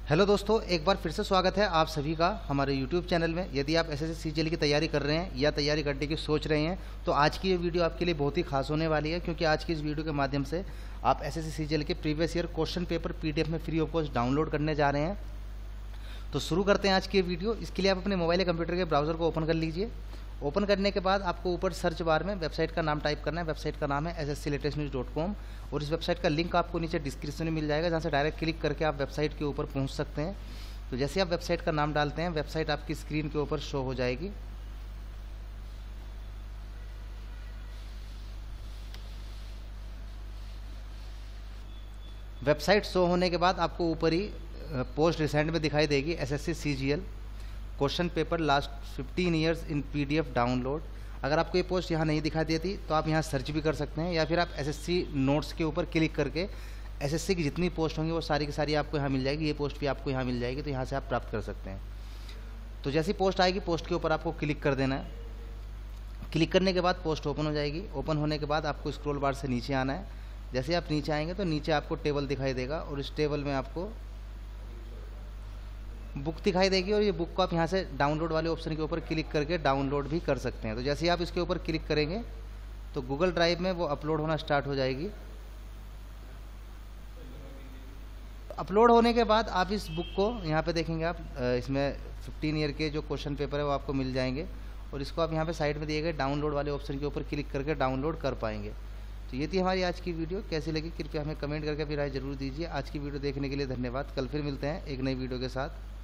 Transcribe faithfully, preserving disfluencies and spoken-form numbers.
Hello दोस्तों, एक बार फिर से स्वागत है आप सभी का हमारे यूट्यूब चैनल में। यदि आप S S C C G L की तैयारी कर रहे हैं या तैयारी करने की सोच रहे हैं तो आज की ये वीडियो आपके लिए बहुत ही खास होने वाली है, क्योंकि आज की इस वीडियो के माध्यम से आप S S C C G L के previous year question paper P D F में फ्री ऑफ कॉस्ट डाउनलोड करने जा रहे हैं। तो शुरू करते हैं आज की वीडियो। इसके लिए आप अपने मोबाइल या कंप्यूटर के ब्राउज़र को ओपन कर लीजिए। ओपन करने के बाद आपको ऊपर सर्च बार में वेबसाइट का नाम टाइप करना है। वेबसाइट का नाम है S S C latest news dot com और इस वेबसाइट का लिंक आपको नीचे डिस्क्रिप्शन में मिल जाएगा, जहाँ से डायरेक्ट क्लिक करके आप वेबसाइट के ऊपर पहुँच सकते हैं। तो जैसे आप वेबसाइट का नाम डालते हैं, वेबसाइट आपकी स्क्रीन के ऊपर शो हो जाएगी। वेबसाइट शो होने के बाद आपको ऊपर ही पोस्ट रिसेंट में दिखाई देगी S S C C G L question paper last fifteen years in P D F download. अगर आपको ये पोस्ट यहाँ नहीं दिखाई देती तो आप यहाँ सर्च भी कर सकते हैं, या फिर आप एस एस सी नोट्स के ऊपर क्लिक करके एस एस सी की जितनी पोस्ट होंगी वो सारी की सारी आपको यहाँ मिल जाएगी। ये पोस्ट भी आपको यहाँ मिल जाएगी, तो यहाँ से आप प्राप्त कर सकते हैं। तो जैसी पोस्ट आएगी, पोस्ट के ऊपर आपको क्लिक कर देना है। क्लिक करने के बाद पोस्ट ओपन हो जाएगी। ओपन होने के बाद आपको स्क्रॉल बार से नीचे आना है। जैसे आप नीचे आएंगे तो नीचे आपको टेबल दिखाई देगा और इस टेबल में आपको बुक दिखाई देगी, और ये बुक को आप यहाँ से डाउनलोड वाले ऑप्शन के ऊपर क्लिक करके डाउनलोड भी कर सकते हैं। तो जैसे आप इसके ऊपर क्लिक करेंगे तो गूगल ड्राइव में वो अपलोड होना स्टार्ट हो जाएगी। अपलोड होने के बाद आप इस बुक को यहाँ पे देखेंगे, आप इसमें फिफ्टीन ईयर के जो क्वेश्चन पेपर है वो आपको मिल जाएंगे, और इसको आप यहाँ पे साइड में दिए गए डाउनलोड वाले ऑप्शन के ऊपर क्लिक करके डाउनलोड कर पाएंगे। तो ये थी हमारी आज की वीडियो। कैसी लगी कृपया हमें कमेंट करके भी राय जरूर दीजिए। आज की वीडियो देखने के लिए धन्यवाद। कल फिर मिलते हैं एक नई वीडियो के साथ।